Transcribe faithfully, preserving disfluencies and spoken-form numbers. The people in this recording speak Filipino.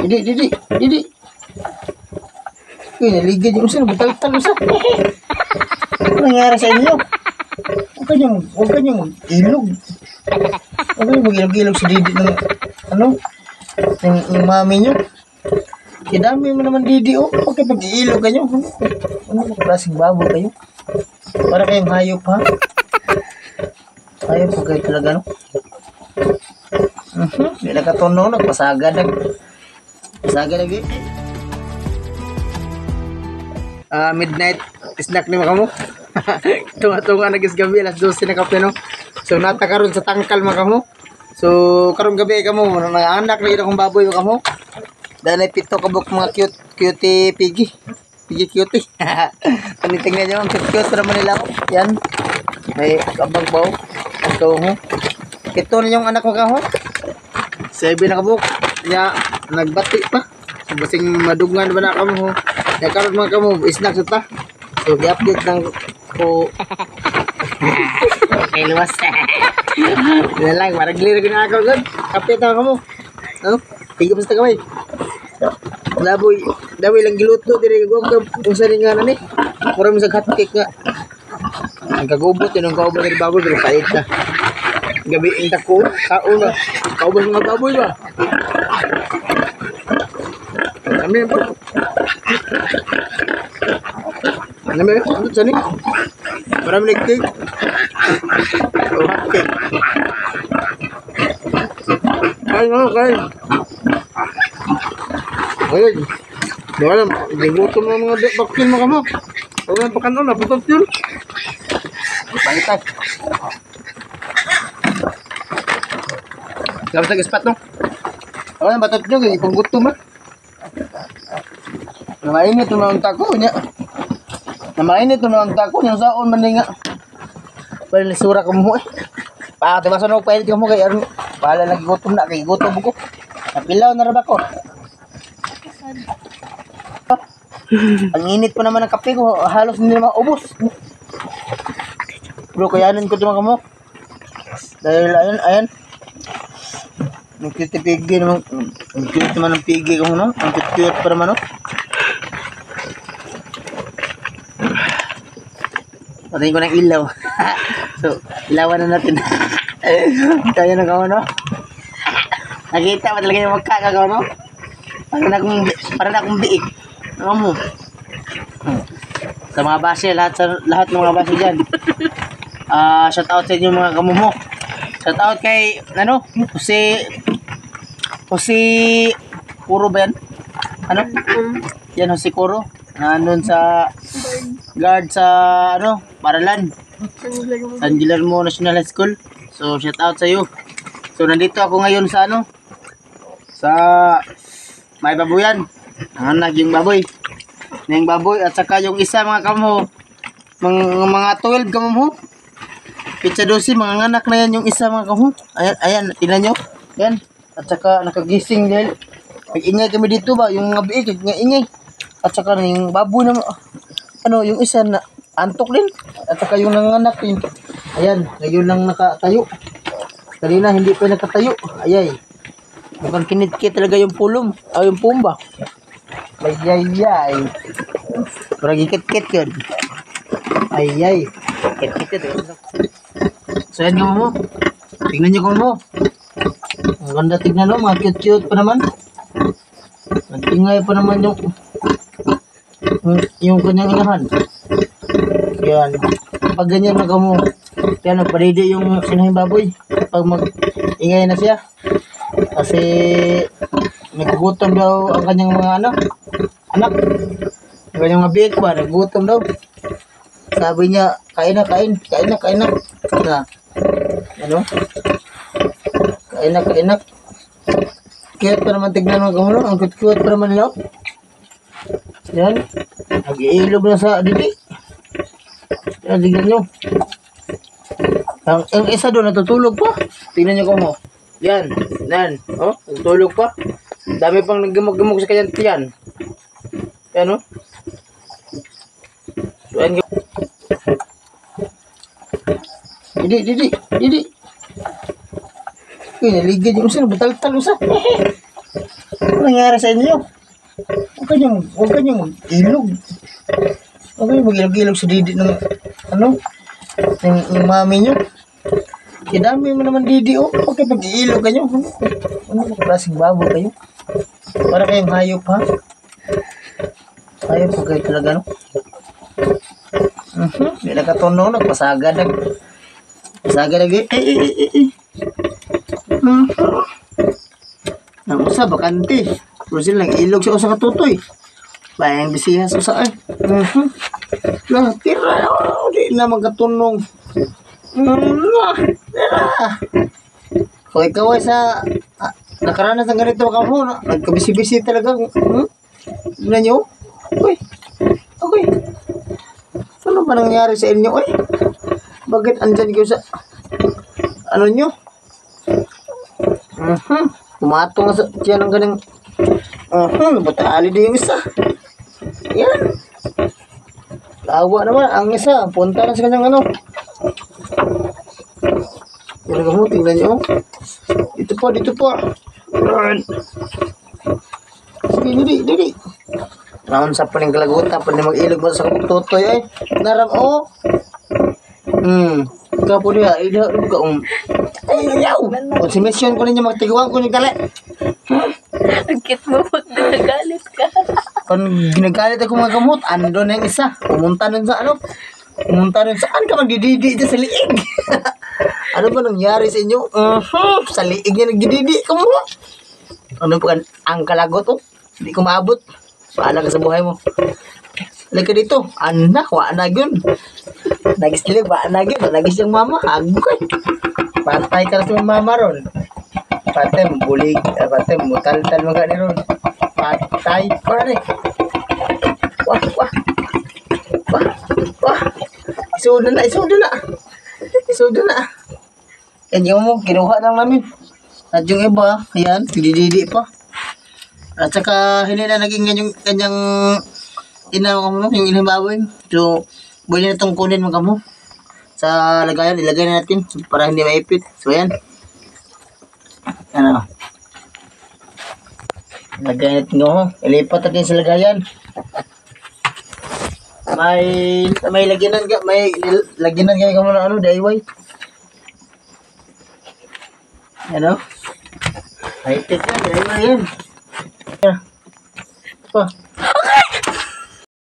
Didi, Didi, Didi. Uy, naligid yung usan. Batal-tal usan. Ano nangyari sa inyo? Huwag kanyang, huwag kanyang mag-ilog. Huwag kanyang mag-ilog-ilog si Didi ng, ano, ng, ng mami nyo. Kidami mo naman Didi, oh. Huwag kayo pag-iilog kayo. Ano, klaseng baboy kayo. Para kayong hayop, ha? Hayop po kayo talaga, no? Uh-huh. Hindi nakatunaw, nagpasagad. Pasagad lagi. Uh, midnight snack ni mga mo. Tunga-tunga nagis gabi, alas dose na kape, no? So, nata karon sa tangkal mga mo. So, karong gabi ka mo, nanganak na yun akong baboy mga mo. Dahil ay pito kabuk mga cute, cutie piggy. Piggy cutie. Tingnan nyo, ang cute-cute pa naman nila. Yan. May kabag ba? Ito, ho. Ito na yung anak mo ka, ho. Sabi na kabuk. Kaya, nagbati pa. So, basing madungan ba na kamo, ho. Kaya karoon mga kamo, snack sa ta. So, i-update ng po. Okay, luwas. Yan lang, marang glirig na ako. Good. Kapit na kamo. Ano? Tigil pa sa kamay. Laboy, laboy lang giluto. Diri, gawag ka. Kung saan nga na ni. Mura mo sa hotcake nga. Ang kagubot, yun ang kaubos ng baboy. Pero pait na. Gabi ang tako. Kao na. Kaubos mga baboy ba? Ano yun po? Ano ba yun? Ano saan yun? Marami nag-cake. O hotcake. Kain nga, kain. Ayun. Di alam, gibutom ng mga bakil mo ka mo. Huwag lang pakanon, naputot yun. Palitan. Labas na gispat, no? Huwag lang, batot nyo, ipang gutom, ha? Namainit yung mga tako niya. Namainit yung mga tako niya. Saan man nga. Pwede nisura ka mo, eh. Pakatibasan ako, pwede ka mo kay Arno. Pahala lagi gutom na, kay gutom ko. Napilaw na raba ko. Ang init pa naman ng kape ko, halos hindi naman ubos. Bro, kayanin ko ito mga kamo. Dahil ayan, ayan. Ang cute pigi naman. Ang cute naman ng pigi ko, no? Ang cute pa naman, no? Patayin ko ng ilaw. So, ilawan na natin. Kaya na kamo, no? Nakita ba talaga yung magkakagaw, no? Para na akong, para na akong biik. Ano mo? Sa mga base, lahat sa lahat ng mga base dyan. Ah, uh, shout out sa inyo mga kamumo. Shout out kay ano? Si si Kuro ba yan? Ano? Yan si Kuro. Nandun sa guard sa ano? Paralan. San Guillermo National High School. So shout out sa iyo. So nandito ako ngayon sa ano? Sa may babuyan. Nanganak yung baboy. Yung baboy at saka yung isa mga kamo. Mga, mga twelve kamo mo. Pizza dosi mga anak na yan yung isa mga kamo. Ayan, ayan, tingnan nyo. Yan. At saka nakagising dahil nag-ingay kami dito ba. Yung mga biik, nag-ingay. At saka yung baboy na ano, yung isa na antok din. At saka yung nanganak yun. Ayan, ngayon lang nakatayo. Kanina hindi pa nakatayo. Ayay. Mukhang kinit-kit talaga yung pulong. Ah, yung pumba. Ayayay. Parang ikit-kit yun. Ayay. Kit-kit yun. So yan nga mo. Tignan nyo ko mo. Ang ganda tignan mo. Mga cute-cute pa naman. Nagtingay pa naman yung yung kanyang inahan. Yan. Pag ganyan na mo. Yan. Nagpadidi yung sinahing baboy. Pag mag-ingay na siya. Kasi nagugutom daw ang kanyang mga anak. Anak. Ang kanyang mga big ba, nagugutom daw. Sabi niya, kain na, kain. Kain na, kain na. Na, ano? Kain na, kain na. Cute pa naman tignan mga kamulo. Ang cute-cute pa naman nila. Yan. Nag-iilog na sa didi. Yan, tignan nyo. Ang, ang isa doon natutulog pa. Tignan nyo kamo. Yan, yan, oh, tulog pa. Dami pang naggamog-gamog sa kanyang tiyan. Yan, oh. So, yan. Didi, didi, didi. Uy, naligid yung usan, batal-tal usan. nangyari sa inyo? Huwag kanyang, huwag kanyang mag-ilog. Huwag kanyang mag-ilog-ilog sa didi ng, ano, ng, ng mami nyo. Kidami mo naman didi, oh. Huwag kayo mag-ilog kanyo. Ano, klaseng babo kayo? Para kayong hayop, ha? Hayop po kayo talaga, no? Uh-huh. Hindi nakatunaw, nagpasaga na. Pasaga na, eh, eh, eh, eh, eh. Uh-huh. Nang usa, bakante. Pero sila nag-ilog siya sa katutoy. Bayang bisihas usa ay. Mhm. Lah, tira. Oh, di na magkatunong. Mm, tira. Kung ikaw ay sa ah, nakaranas ng ganito ka mo, na, nagkabisi-bisi talaga. Hmm? Tignan nyo. Uy. Okay. Ano ba nangyari sa inyo? Uy. Bakit andyan kayo sa ano nyo? Mhm. Tumatong sa siya ng ganang uh-huh, batali din yung isa. Yan. Lawa naman. Ang isa, punta na sa kanyang ano. Yan ang mo, tingnan nyo. Dito po, dito po. Sige, didi, didi. Naon sa paling kalagutan, paling mag-ilog mo sa kapagtutoy ay. Naram, oh. Hmm. Ikaw po niya, ila, ka um. Ay, yaw. Kung si mission ko ninyo, magtiguan ko ninyo tali. Ang cute mo po, nagagalit ka. Kung ginagalit ako mga gamot, ando na yung isa. Pumunta nun sa ano? Pumunta nun saan ka magdididi dyan sa liig? Ano ba nangyari sa inyo? Uh-huh, sa liig niya nagdididi ka mo. Ano pa ang kalagot oh? Hindi ko maabot. Paala ka sa buhay mo. Halika dito. Anak, wala na yun. Nagis nila, wala na yun. Nagis yung mama. Agoy. Patay ka na sa mama ron. Patay, bulig. Patay, mutal-tal mga ni ron. Patay pa rin. Wah, wah. Wah, wah. Isudo na, isudo na. Isudo na. Yan yung mo, kinuha lang namin. At yung iba, ayan, dididi pa. At saka, hindi na naging yan yung kanyang ina mo, yung inhibaboy. So, pwede na itong kunin mo kamo. Sa lagayan, ilagay na natin para hindi maipit. So, ayan. Ano? Lagay natin mo. Ilipat natin sa lagayan. May, may lagyanan ka, may lagyanan ka mo na ano, D I Y. Ano? High-tech yan, D I Y yan. Yan. Pa.